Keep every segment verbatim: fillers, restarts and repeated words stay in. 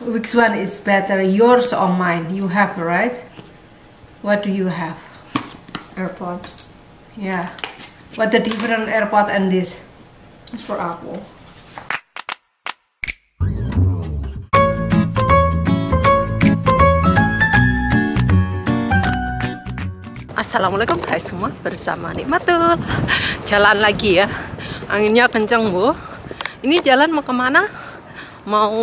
Which one is better, yours or mine? You have, right? What do you have? AirPod. Yeah. What the different AirPod and this? It's for Apple. Assalamualaikum, hai semua, bersama Nikmatul. Jalan lagi ya, anginnya kenceng bu. Ini jalan mau kemana? Mau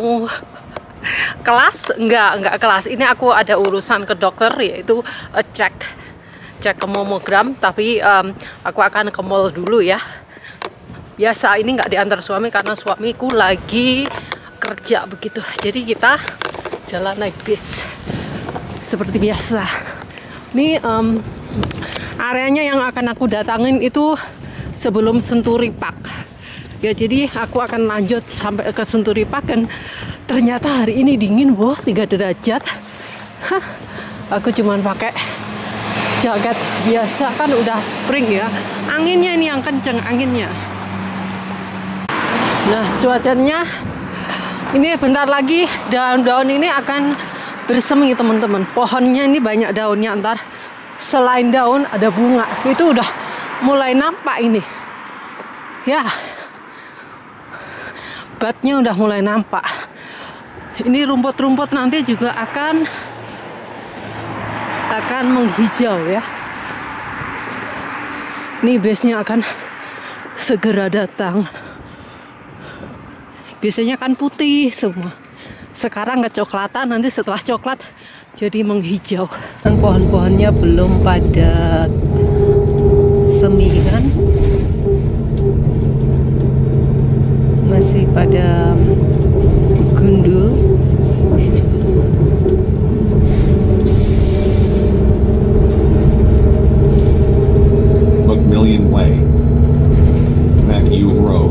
kelas? Enggak, enggak kelas. Ini aku ada urusan ke dokter, yaitu uh, cek cek ke mamogram. Tapi um, aku akan ke mall dulu ya. Biasa ini nggak diantar suami karena suamiku lagi kerja begitu. Jadi kita jalan naik bis seperti biasa. Ini um, areanya yang akan aku datangin itu sebelum Senturi Park. Ya, jadi aku akan lanjut sampai ke Senturi Park, dan ternyata hari ini dingin, boh, tiga derajat. Hah, aku cuman pakai jaket biasa, kan udah spring ya. Anginnya ini yang kenceng, anginnya. Nah, cuacanya ini bentar lagi daun-daun ini akan bersemi teman-teman. Pohonnya ini banyak daunnya, ntar selain daun ada bunga. Itu udah mulai nampak ini. Ya. Batnya udah mulai nampak. Ini rumput-rumput nanti juga akan akan menghijau ya. Ini busnya akan segera datang. Biasanya kan putih semua. Sekarang kecoklatan, nanti setelah coklat jadi menghijau. Dan pohon-pohonnya belum pada semi kan, masih pada gundul. Macmillan Way, Macue Road.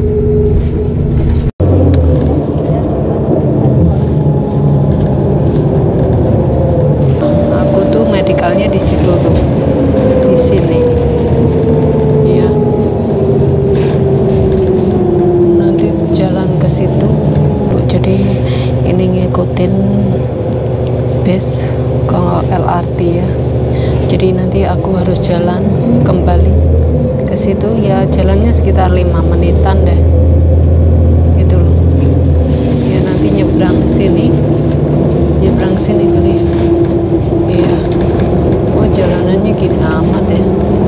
Aku tuh medikalnya di situ tuh, di sini. Iya. Nanti jalan ke situ. Jadi ini ngikutin bus ke L R T ya. Jadi nanti aku harus jalan kembali ke situ ya, jalannya sekitar lima menitan deh. Gitu loh. Ya nanti nyebrang sini. Nyebrang sini kali ya. Iya. Oh, jalanannya gini amat ya.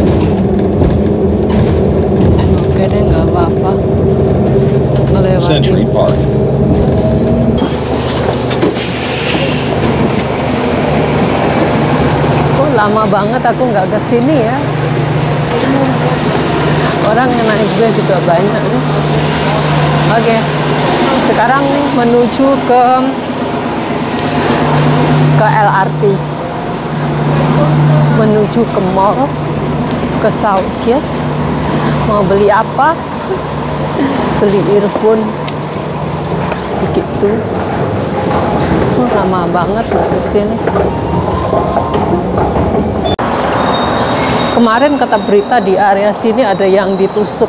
Oke deh, nggak apa-apa. Ngelewatin. Century Park. Oh, lama banget aku nggak ke sini ya. Orang yang naik bus juga banyak. Oke, sekarang menuju ke ke L R T, menuju ke mall, ke Southgate. Mau beli apa? Beli earphone begitu. Oh, lama banget nggak ke sini. Kemarin kata berita di area sini ada yang ditusuk,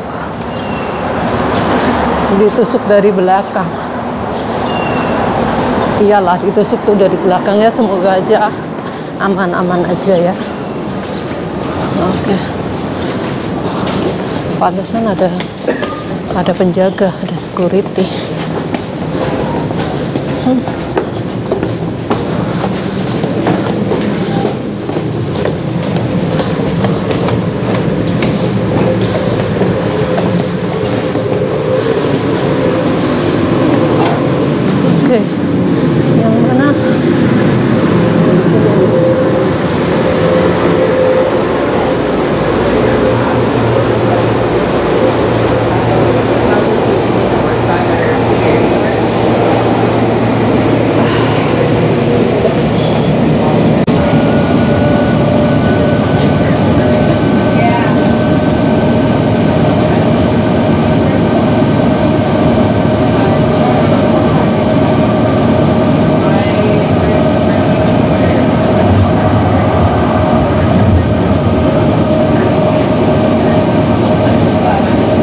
ditusuk dari belakang. Iyalah, ditusuk tuh dari belakang ya. Semoga aja aman-aman aja ya. Oke. Pantesan ada ada penjaga, ada security. Hmm. Oke, yang mana? Di sini.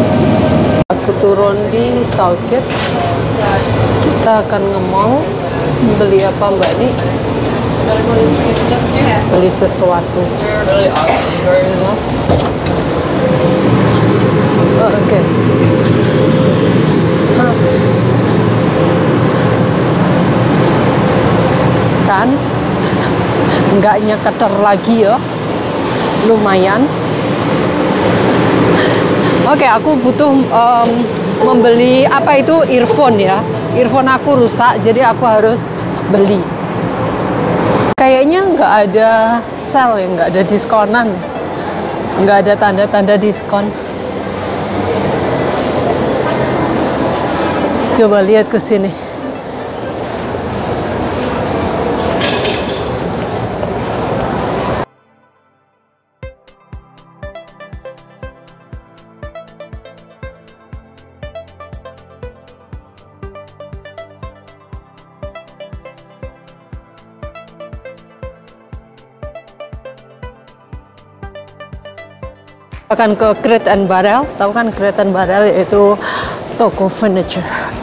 turun di Southgate, kita akan nge-mall Beli apa Mbak ini? Beli sesuatu. Oh, oke. Okay. Huh. Kan? Nggak nyeketer lagi ya. Lumayan. Oke, okay, aku butuh um, membeli apa itu earphone ya. Earphone aku rusak, jadi aku harus beli. Kayaknya nggak ada sale ya, nggak ada diskonan, nggak ada tanda-tanda diskon. Coba lihat ke sini. Akan ke Crate and Barrel, tahu kan Crate and Barrel yaitu toko furniture.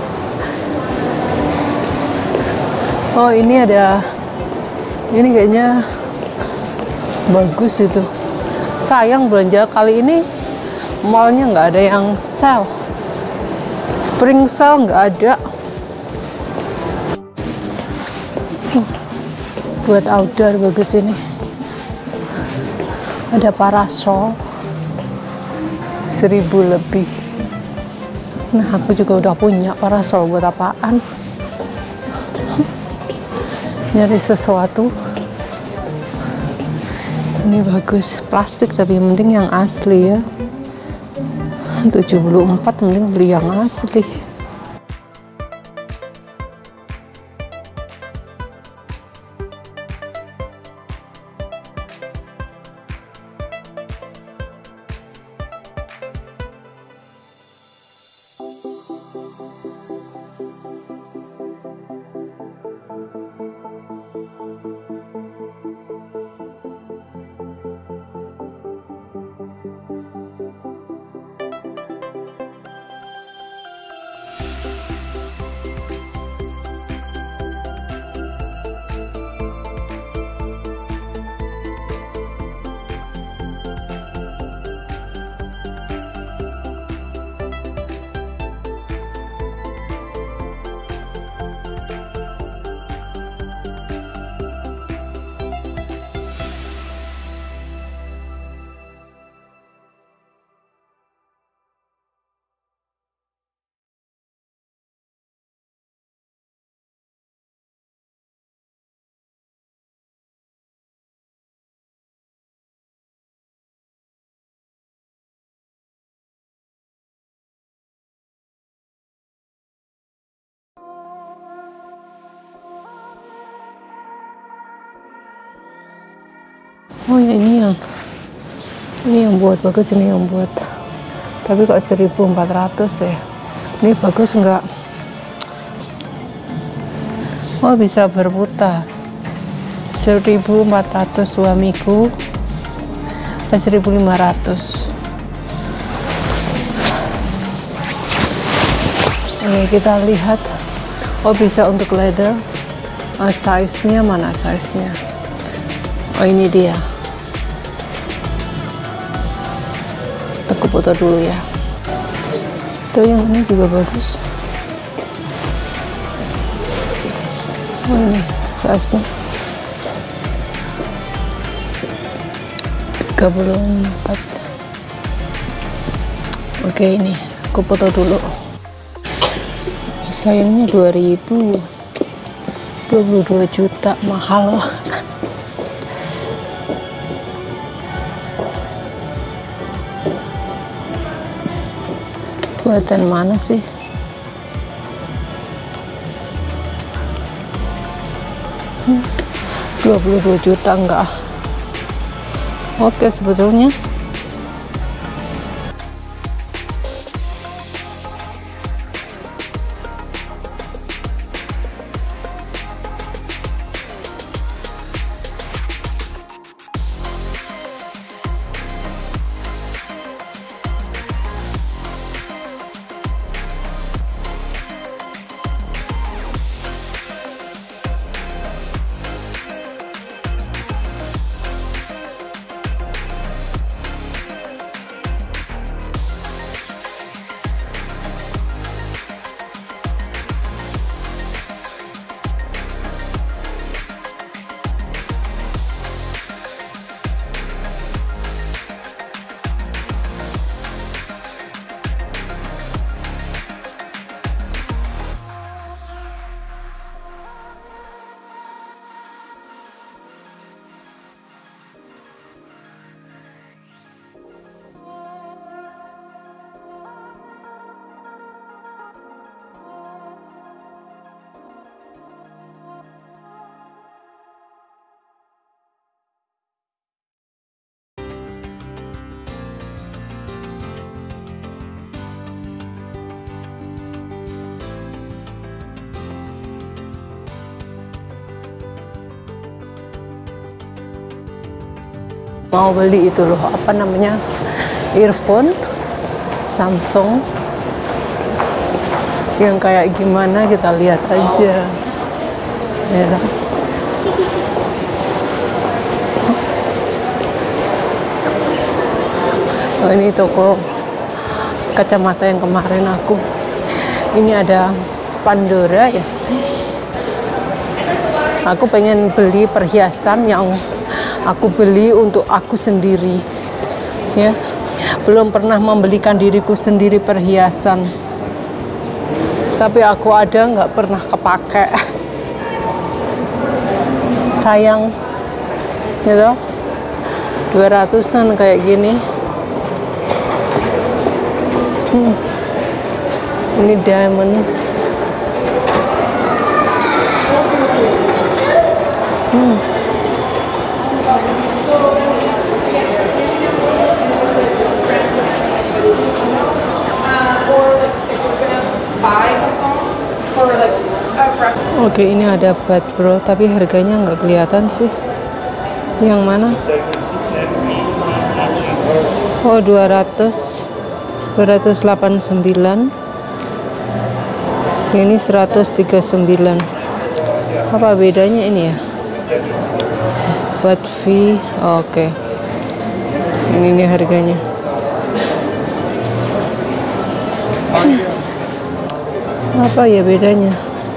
Oh ini ada, ini kayaknya bagus itu. Sayang belanja kali ini mallnya nggak ada yang sale, spring sale nggak ada. Oh, buat outdoor bagus ini. Ada parasol. Seribu lebih. Nah aku juga udah punya parasol, buat apaan? Nyari sesuatu. Ini bagus, plastik tapi yang penting yang asli ya. tujuh puluh empat mending beli yang asli. Oh ya ini yang ini yang buat bagus, ini yang buat, tapi kok seribu empat ratus ya. Ini bagus enggak? Oh bisa berputar. seribu empat ratus suamiku, seribu lima ratus. Oke kita lihat. Oh bisa untuk leather. Oh, size-nya mana size-nya? Oh ini dia. Aku foto dulu ya. Tuh yang ini juga bagus. Oh ini size-nya tiga puluh empat. Oke ini aku foto dulu. Sayangnya dua ribu, dua puluh dua juta, mahal loh. Buatan mana sih? Hmm, dua puluh dua juta enggak? Oke sebetulnya. Mau beli itu loh, apa namanya, earphone Samsung yang kayak gimana, kita lihat aja ya. Oh, ini toko kacamata yang kemarin aku, ini ada Pandora ya. Aku pengen beli perhiasan yang aku beli untuk aku sendiri ya. Belum pernah membelikan diriku sendiri perhiasan, tapi aku ada nggak pernah kepake. Sayang gitu, dua ratusan kayak gini. hmm. Ini diamond. hmm. Oke, ini ada bad bro, tapi harganya nggak kelihatan sih. Yang mana? Oh, dua ratus, dua ratus delapan puluh sembilan. Ini seratus tiga puluh sembilan. Apa bedanya ini ya? Bad fee. Oh, oke. Ini nih harganya. Apa ya bedanya?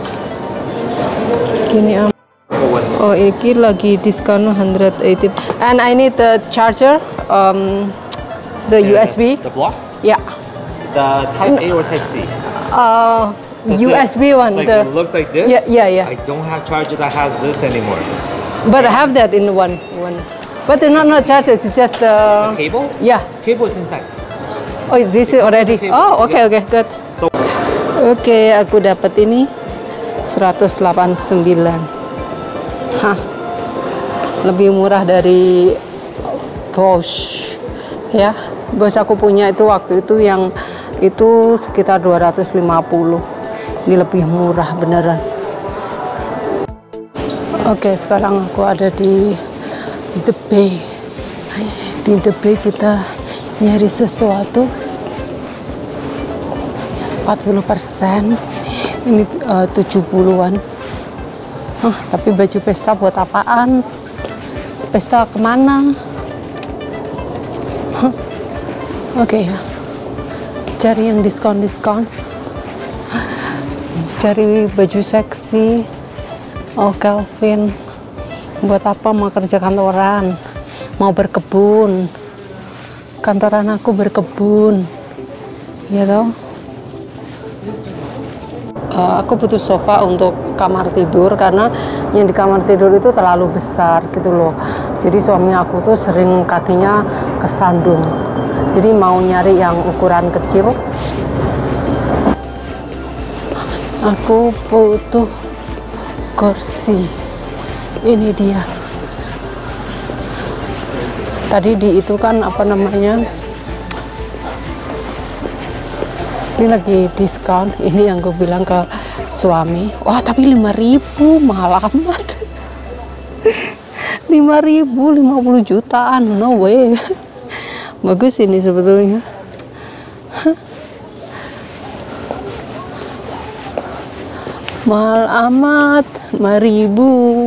Ini am. Oh, ini lagi diskon one hundred eighty. And I need the charger, um, the U S B. The block? Yeah. The Type A or Type C? Uh, Does U S B it, one. Like the, it look like this? Yeah, yeah, yeah. I don't have charger that has this anymore. But I have that in one, one. But it's not not charger. It's just uh, Cable? yeah. Cable is inside. Oh, this is already. Cable, Oh, okay, yes. okay, good. So Oke, aku dapat ini seratus delapan puluh sembilan. Hah, lebih murah dari Bosch ya. Bosch aku punya itu waktu itu yang itu sekitar dua ratus lima puluh. Ini lebih murah beneran. Oke, sekarang aku ada di The Bay. Di The Bay kita nyari sesuatu empat puluh persen. Ini uh, tujuh puluhan. Huh, tapi baju pesta buat apaan? Pesta kemana? Huh. Oke okay, ya. Cari yang diskon-diskon. Cari baju seksi. Oh, Calvin. Buat apa mau kerja kantoran? Mau berkebun. Kantoran aku berkebun. Ya toh? Uh, aku butuh sofa untuk kamar tidur karena yang di kamar tidur itu terlalu besar gitu loh. Jadi suami aku tuh sering kakinya kesandung. Jadi mau nyari yang ukuran kecil. Aku butuh kursi. Ini dia. Tadi di itu kan apa namanya? Ini lagi diskon. Ini yang gue bilang ke suami, wah tapi lima ribu mahal amat. lima ribu, lima puluh jutaan, no way. Bagus ini sebetulnya. Mahal amat, lima ribu.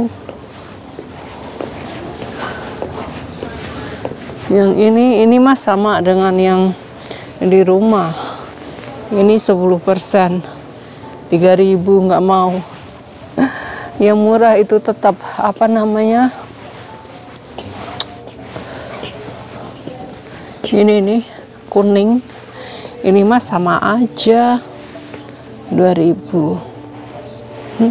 Yang ini, ini mas sama dengan yang di rumah. Ini sepuluh persen, tiga ribu nggak mau. Yang murah itu tetap apa namanya? Ini nih kuning. Ini mas sama aja dua ribu. Hmm.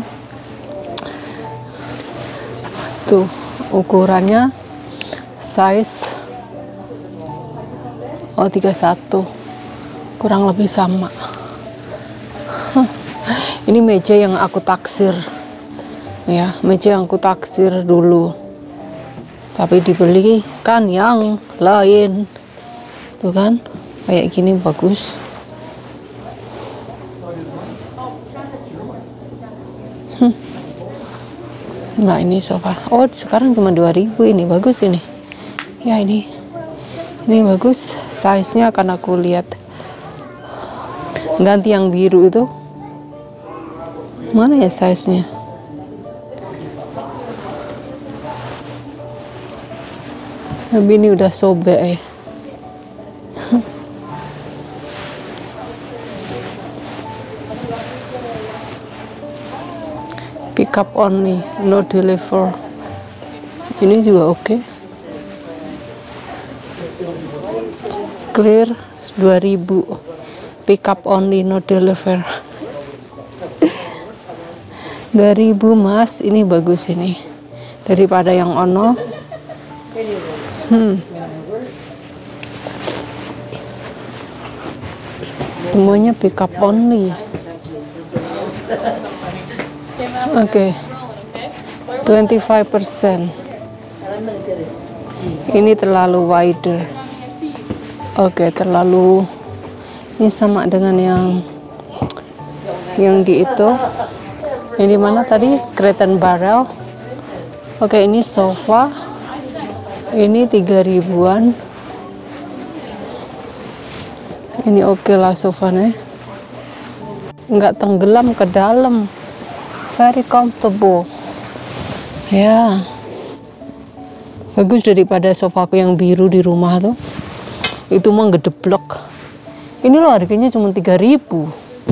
Tuh ukurannya size oh tiga puluh satu. Kurang lebih sama. Huh. Ini meja yang aku taksir ya, meja yang aku taksir dulu tapi dibelikan yang lain tuh kan, kayak gini bagus. hmm. Nah ini sofa, oh sekarang cuma dua ribu. Ini bagus ini Ya ini, ini bagus. Size-nya akan aku lihat. Ganti yang biru itu. Mana ya size-nya? Tapi ini udah sobek ya. Pick up only, no deliver. Ini juga oke. Okay. Clear dua ribu. Pick up only, no deliver. dua ribu mas, ini bagus ini. Daripada yang ono. Hmm. Semuanya pick up only. Oke, okay. twenty-five percent. Ini terlalu wider. Oke, okay, terlalu. Ini sama dengan yang yang di itu. Ini mana tadi? Crate and Barrel. Oke, okay, ini sofa. Ini tiga ribuan. Ini oke okay lah sofanya. Nggak tenggelam ke dalam. Very comfortable. Ya. Bagus daripada sofaku yang biru di rumah tuh. Itu mah gedeblok. Ini loh harganya cuma tiga ribu.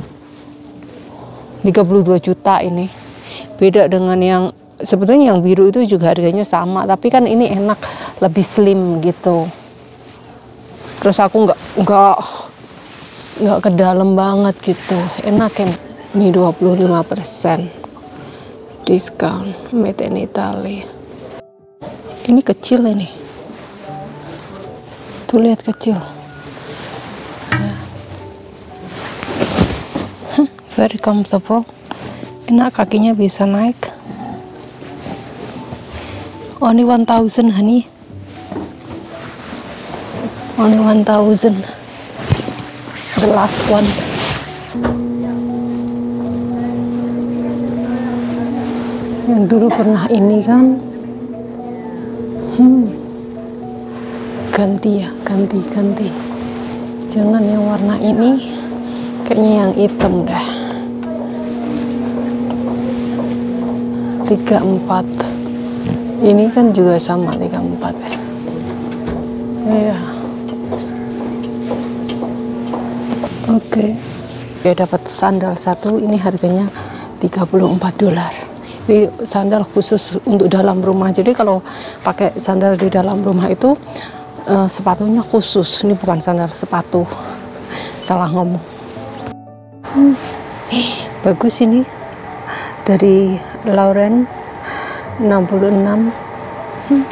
tiga puluh dua juta ini. Beda dengan yang sebetulnya yang biru itu juga harganya sama, tapi kan ini enak, lebih slim gitu. Terus aku nggak nggak nggak ke dalam banget gitu, enak kan. Ini dua puluh lima persen diskon, made in Italy. Ini kecil ini, tuh lihat kecil. Very comfortable, enak, kakinya bisa naik. Only one thousand honey, only one thousand. The last one. Yang dulu pernah ini kan, hmm, ganti ya, ganti ganti. Jangan yang warna ini, kayaknya yang hitam dah. tiga empat. Ini kan juga sama tiga empat ya. Iya. Oke. Okay. Ya dapat sandal satu, ini harganya tiga puluh empat dolar. Ini sandal khusus untuk dalam rumah. Jadi kalau pakai sandal di dalam rumah itu uh, sepatunya khusus. Ini bukan sandal, sepatu. Salah ngomong. Hmm. Bagus ini. Dari Lauren enam puluh enam. Hmm.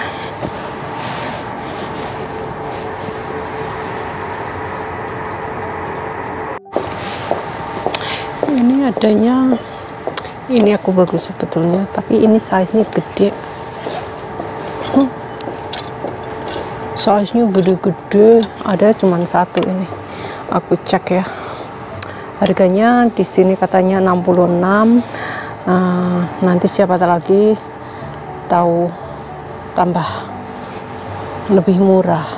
Ini adanya, ini aku bagus sebetulnya, tapi ini size-nya gede. Hmm. Size-nya gede-gede, ada cuman satu ini. Aku cek ya. Harganya di sini katanya enam puluh enam. Uh, nanti siapa lagi tahu tambah lebih murah.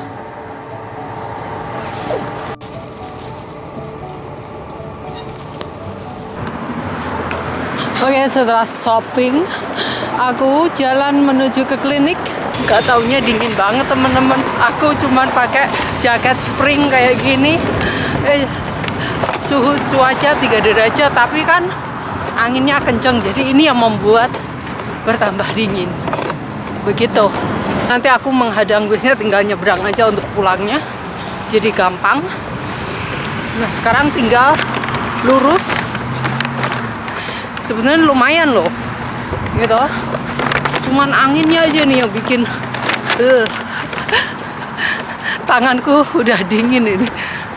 Oke, setelah shopping, aku jalan menuju ke klinik. Gak taunya dingin banget teman-teman. Aku cuman pakai jaket spring kayak gini. Eh, suhu cuaca tiga derajat, tapi kan anginnya kenceng, jadi ini yang membuat bertambah dingin. Begitu. Nanti aku menghadang busnya, tinggal nyebrang aja untuk pulangnya, jadi gampang. Nah sekarang tinggal lurus. Sebenarnya lumayan loh, gitu. Cuman anginnya aja nih yang bikin uh, tanganku udah dingin ini.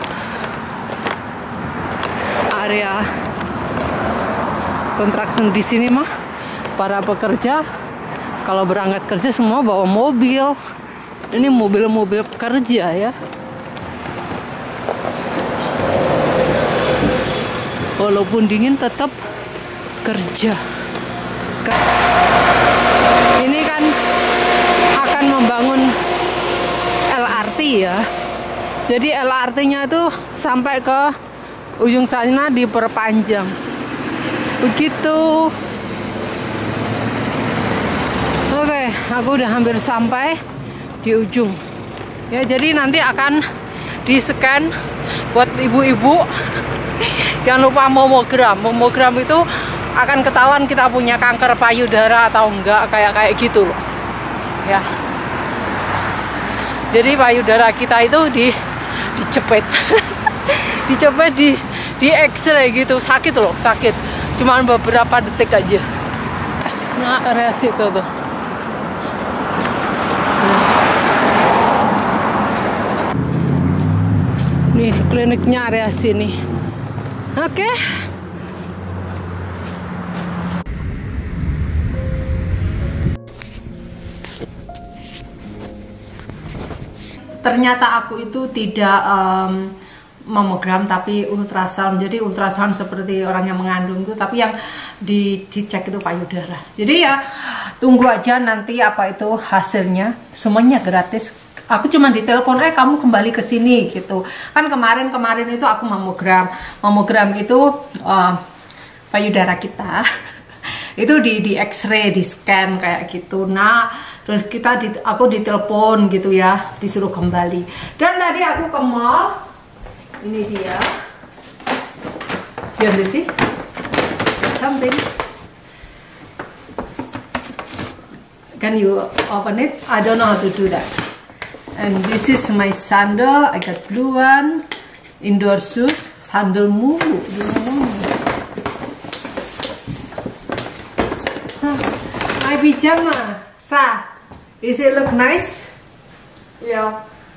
Area construction di sini mah para pekerja kalau berangkat kerja semua bawa mobil. Ini mobil-mobil pekerja ya. Walaupun dingin tetap kerja. Ini kan akan membangun ya. Jadi L R T-nya itu sampai ke ujung sana diperpanjang. Begitu. Oke, aku udah hampir sampai di ujung. Ya, jadi nanti akan di-scan buat ibu-ibu. Jangan lupa mamogram. Mamogram itu akan ketahuan kita punya kanker payudara atau enggak, kayak kayak gitu loh. Ya. Jadi payudara kita itu di dicepet. Dicepet di di X-ray gitu, sakit loh, sakit. Cuman beberapa detik aja. Nah, area situ tuh. Nih kliniknya area sini. Oke. Ternyata aku itu tidak um, mamogram tapi ultrasound. Jadi ultrasound seperti orang yang mengandung itu, tapi yang di, dicek itu payudara. Jadi ya tunggu aja nanti apa itu hasilnya. Semuanya gratis. Aku cuma ditelepon, eh kamu kembali ke sini gitu. Kan kemarin-kemarin itu aku mamogram. Mamogram itu uh, payudara kita. Itu di di X-ray, di scan kayak gitu. Nah, terus kita di, aku ditelepon gitu ya, disuruh kembali. Dan tadi aku ke mall. Ini dia. Here you see something. Can you open it? I don't know how to do that. And this is my sandal. I got blue one. Indoor shoes. Sandal mulu. My pajama. Sa, is it look nice? Yeah.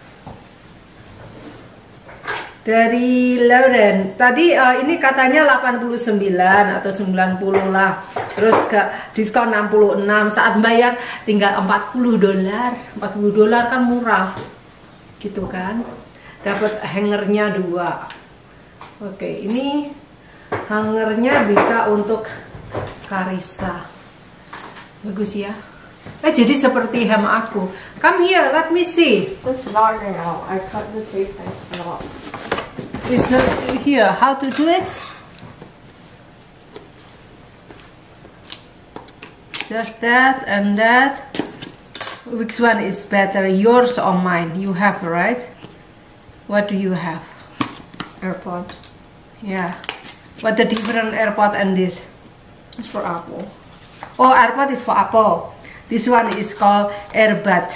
Dari Lauren. Tadi uh, ini katanya delapan puluh sembilan atau sembilan puluh lah. Terus ke diskon enam puluh enam. Saat bayar tinggal empat puluh dolar. empat puluh dolar kan murah. Gitu kan. Dapat hangernya dua. Oke, ini hangernya bisa untuk Karissa. Bagus ya. Eh, jadi seperti hem aku. Come here, let me see. It's larger now. I cut the tape and off. Is it here? How to do it? Just that and that. Which one is better, yours or mine? You have, right? What do you have? AirPods. Yeah. What the different AirPod and this? It's for Apple. Oh, AirPod is for Apple. This one is called Airbud.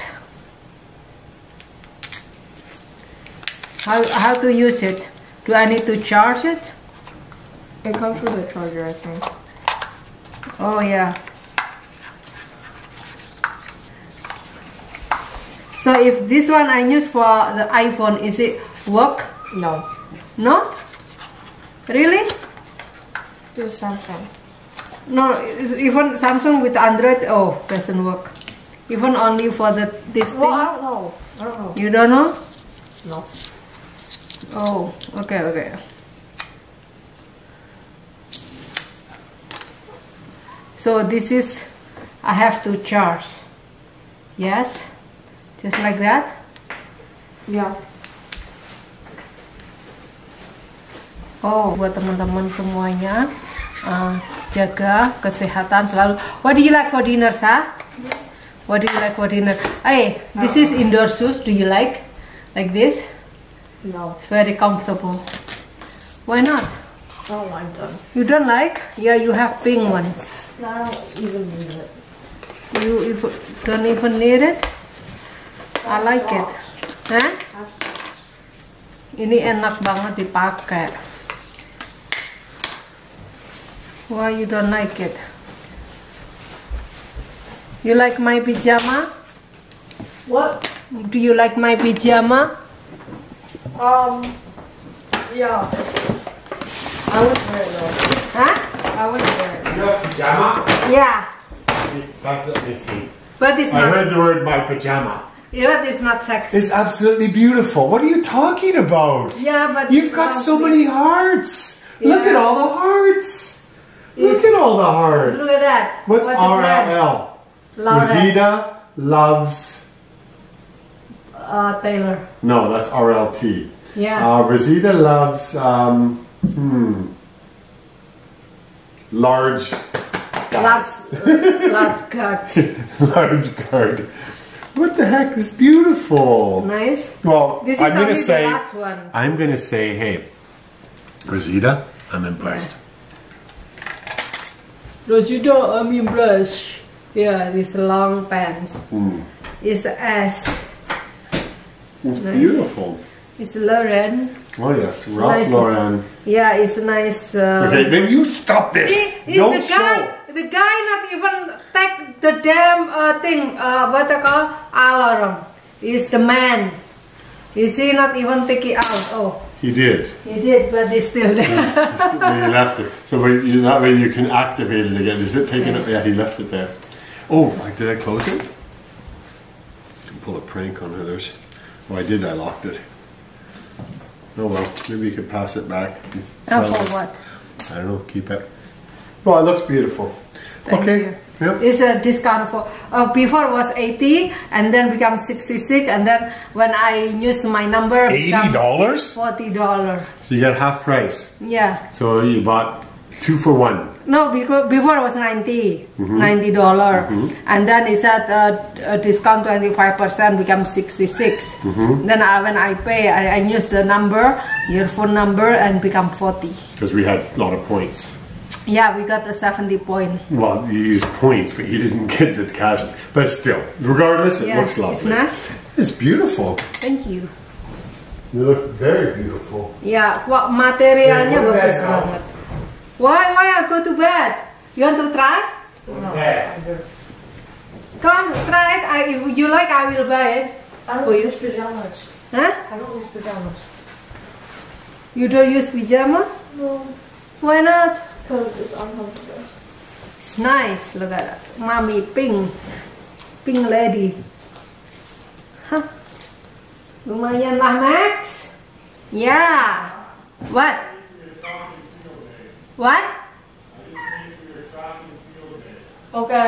How how to use it? Do I need to charge it? It comes with a charger, I think. Oh yeah. So if this one I use for the iPhone, is it work? No. No? Really? This is Samsung. No, is- even Samsung with Android, oh, doesn't work. Even only for the this Well, I thing. don't know. I don't know. You don't know? No. Oh, okay, okay. So this is, I have to charge. Yes, just like that. Yeah. Oh, buat teman-teman semuanya, uh, jaga kesehatan selalu. What do you like for dinner, Sa? What do you like for dinner? Hey, this is indoor shoes. Do you like like this? No. It's very comfortable. Why not? I don't like them. You don't like? Yeah, you have pink one. No, I don't even need it. You if, don't even need it? I like it. Hah? Ini enak banget dipakai. Why you don't like it? You like my pajama? What? Do you like my pajama? Um. Yeah. I would wear it though. Huh? I would wear it. You have pajama? Yeah, Let me see. but it's I not. heard the word my pajama. Yeah, it's not sexy. It's absolutely beautiful. What are you talking about? Yeah, but You've got so many hearts. Look Yeah. at all the hearts. Look It's- at all the hearts. Look at that. What's What is R that? L L? Laurel. Rosita loves uh, Taylor. No, that's R L T. Yeah. Uh, Rosita loves um, hmm, large, Large, uh, large cut. large guard. What the heck? This is beautiful. Nice. Well, This is I'm only gonna the say, last one. I'm gonna say, hey, Rosita, I'm impressed. Rosita, I'm impressed. Yeah, this long pants. Mm. It's S. It's Nice. beautiful. It's Lauren. Oh yes, Ralph nice. Lauren. Yeah, it's nice. Uh, Okay, then you stop this. See, Don't it's the guy. show. The guy not even take the damn uh, thing. Uh, what they call alarm. It's the man. You see, not even take it out. Oh, He did. he did, but it's still there. He left it. So when you, that way you can activate it again. Is it taking it? Yeah, he left it there. Oh, like, did I close it? Pull a prank on others. Oh, I did. I locked it. Oh well, maybe you could pass it back. and Oh, sell for it. what? I don't know. Keep it. Well, it looks beautiful. Thank okay. you. Yep. It's a discount for uh, before it was eighty and then become sixty-six, and then when I use my number Eighty become dollars. forty dollars. So you got half price. Yeah. So you bought two for one. No, because before it was ninety, Mm-hmm. ninety dollar, and then it's at uh, a discount twenty-five percent, become sixty-six. Mm-hmm. Then I, when I pay, I, I use the number, your phone number, and become forty. Because we had a lot of points. Yeah, we got the seventy point. Well, you used points, but you didn't get the cash. But still, regardless, it Yeah, looks lovely. it's nice. It's beautiful. Thank you. You look very beautiful. Ya, kok materialnya Yeah, go to bagus bed now. banget. Why, why I go to bed? You want to try? Yeah. Come, try it. I, if you like, I will buy it. I don't For you. use pajamas. Huh? I don't use pajamas. You don't use pajama? No, Why not? because it's uncomfortable. It's nice. Look at that. Mommy pink. Pink lady. Hah. Lumayan lah, Max. Yeah. What? What? Okay.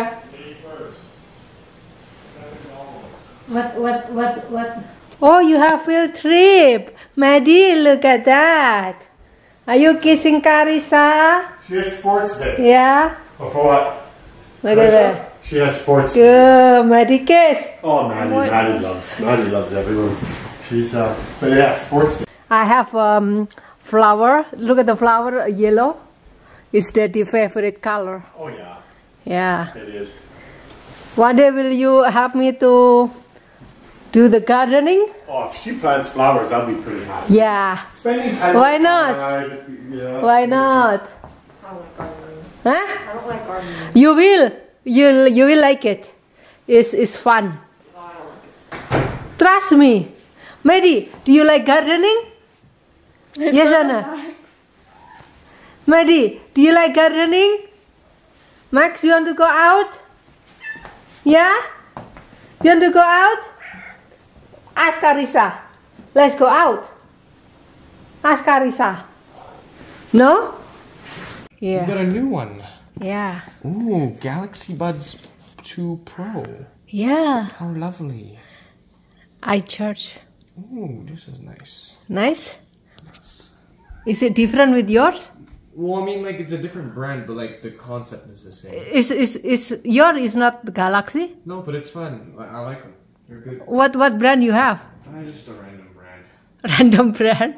What, what, what, what? Oh, you have field trip. Maddie, look at that. Are you kissing Carissa? She has sports day. Yeah. Oh, for what? Look at that. She has sports day. Good, Maddie kiss. Oh, Maddie, Maddie loves, Maddie loves everyone. She's, uh, but yeah, sports day. I have um, flower. Look at the flower, yellow. It's Daddy's favorite color. Oh, yeah, Yeah. it is. One day will you help me to do the gardening? Oh, if she plants flowers, I'll be pretty happy. Yeah. Spending time Why not? outside, yeah. Why not? I don't like gardening. Huh? I don't like gardening. You will. You you will like it. It's it's fun. No, I don't like it. Trust me. Maddie, do you like gardening? Yes or no? Maddie, do you like gardening? Max, you want to go out? Yeah? You want to go out? Ask Carissa. Let's go out. Ask Carissa. No? You Yeah. got a new one. Yeah. Ooh, Galaxy Buds two Pro. Yeah. How lovely. iCharge. Ooh, this is nice. Nice? Is it different with yours? Well, I mean, like, it's a different brand, but, like, the concept is the same. Is is is yours is not the Galaxy? No, but it's fun. I, I like them. They're good. What what brand you have? Uh, just a random brand. Random brand.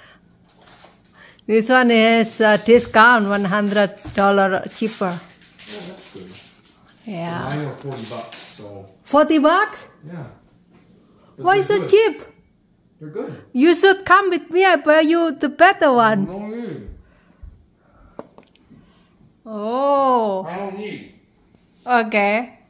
This one is uh, discount one hundred dollar cheaper. Yeah, that's good. Yeah. Mine are forty bucks, so, Forty bucks? yeah. But Why they're so good. cheap? They're good. You should come with me. I buy you the better one. No need. Oh. I don't need. Okay.